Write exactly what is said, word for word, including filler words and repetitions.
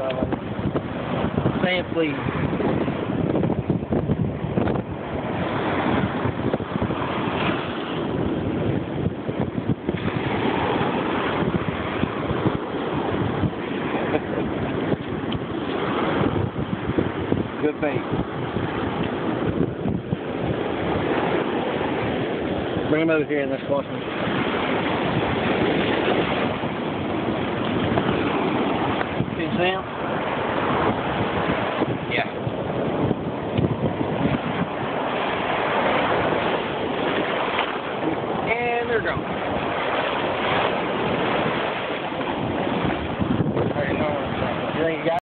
Uh, saying please. Good bait. Bring him over here and let's watch him. Can you see him?